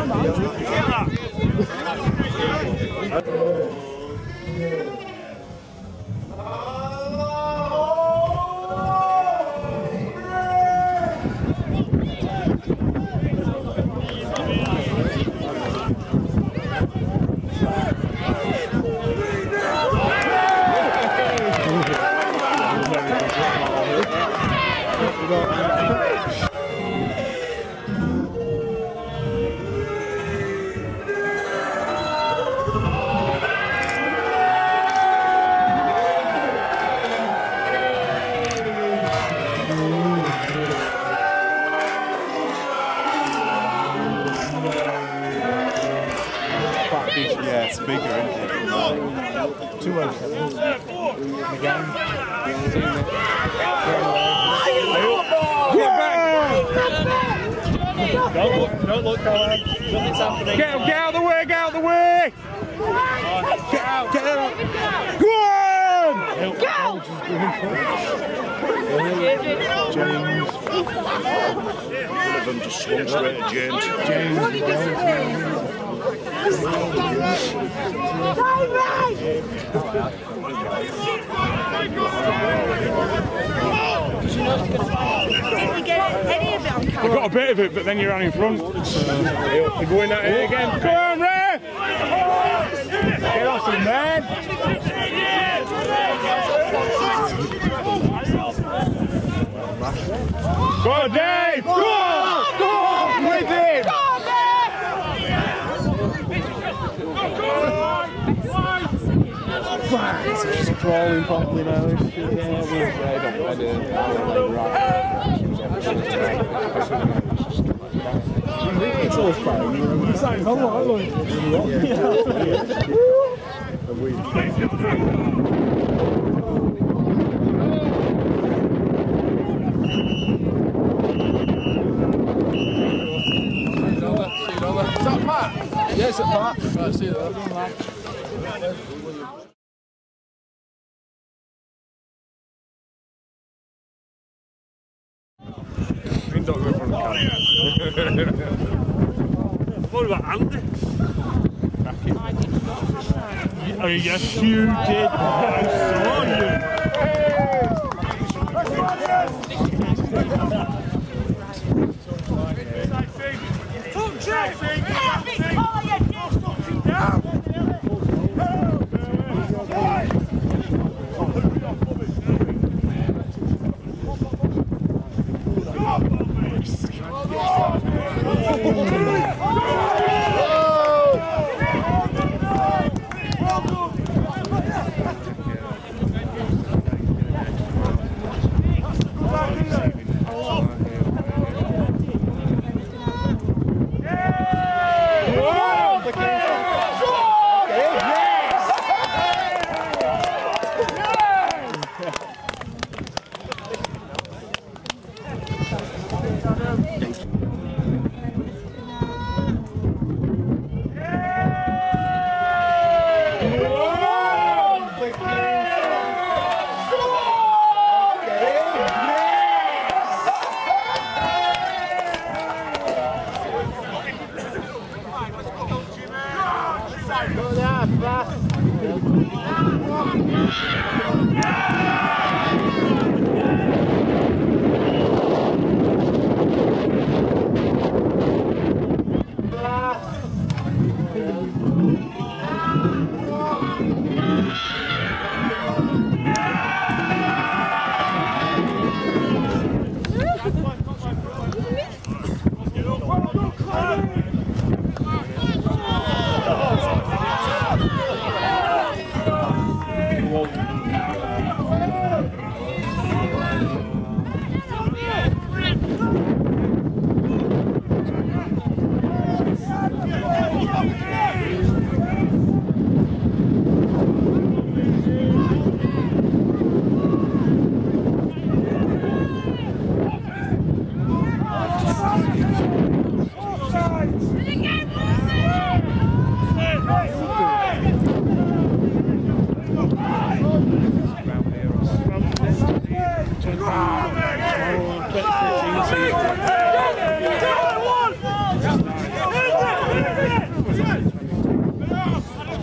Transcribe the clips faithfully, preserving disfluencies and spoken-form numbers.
Yeah, it's bigger, isn't it? two oh seven. Again. Get back! Don't look, don't look, Colin. Nothing's happening. Get, get out of the way, get out of the way! Get out, get out! Go on! Go! James. One of them just swung straight at James. James. Did we get any of it on camera? I got a bit of it, but then you're on in front. So, they're going at it again. Come on, Ray! Get off him, man! Go on, Dave! Go on! Go on! With him! It's just crawling properly now. Yeah, we're right up ready. It's always fine. It's like, come on, look. Is that Pat? Yes, it's Pat. Right, see you there. Don't go from the camera. What about Andy? Oh, yes, you did. I saw you.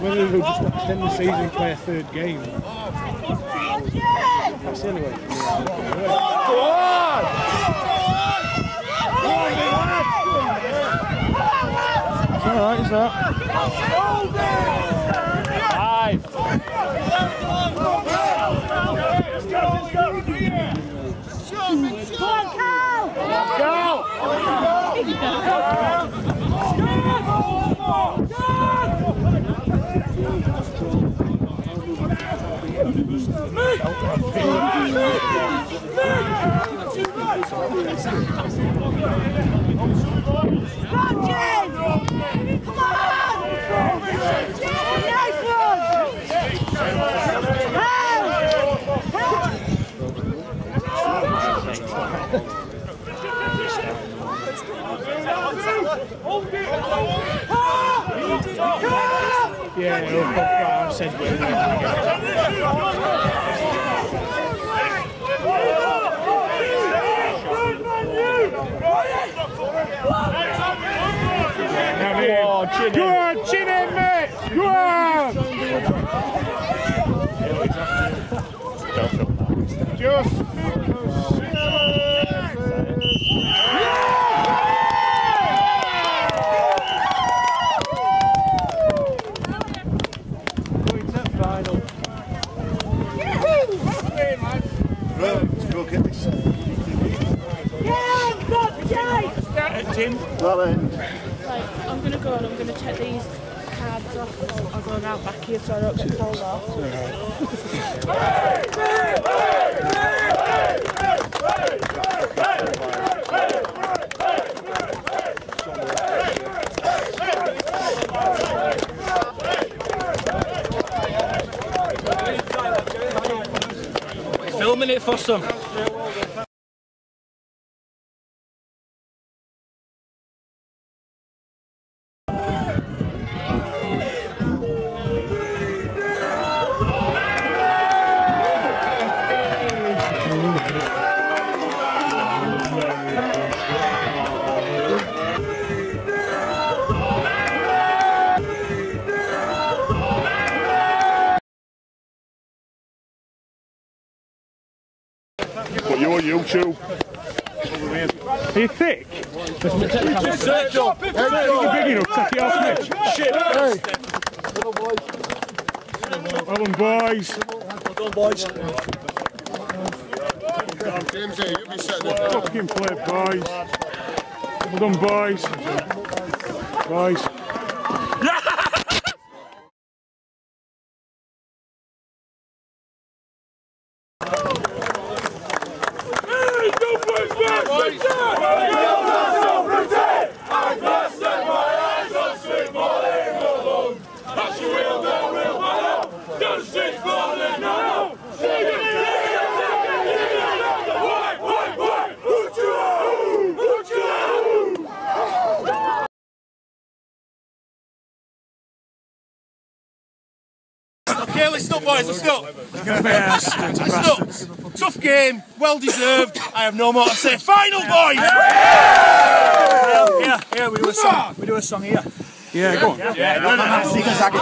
whether they'll just extend the season and play a third game. That's the only way. Go on! It's alright, is that? Five! Go on, Carl! Go! Come on! Nice one! Yeah, I said we're Go on, chin in, mate! Go on! Just Tim? Right, I'm going to go and I'm going to take these cards off. I'll, I'll go now back here so I don't get pulled off. Filming it for some. But you're YouTube. Are you thick? Search up! Are you big enough? Take it off me. Shit! Well done, boys. Well done, boys. Fucking play, boys. Well done, boys. Boys. Okay, let's stop, boys, let's stop. Let's stop. Tough game, well deserved. I have no more to say. Final, boys! Yeah, yeah, we do a song. We do a song here. Yeah, go on. Yeah, yeah, no, no, no. Yeah,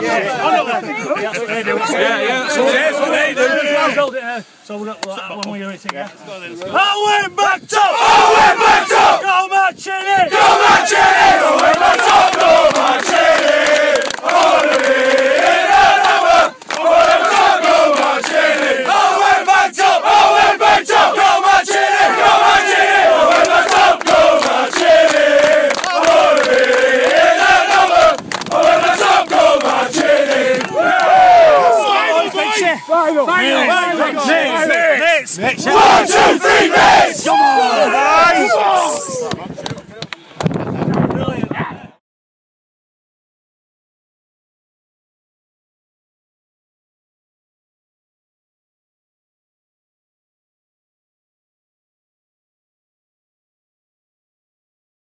yeah, so that's what they do. So we've got one more year together. I went back top! I went back top! Go marching in! Go marching in! I went back top! Go marching in! I wanna be in a number! I went back top! Go marching in! I went back top! I went back top! Go marching in! Go marching in! I went back top! Go marching in! I wanna be in a number! I went back top! Go marching in! Final! Final! Final! Final! Next! Next! One, two, three, next!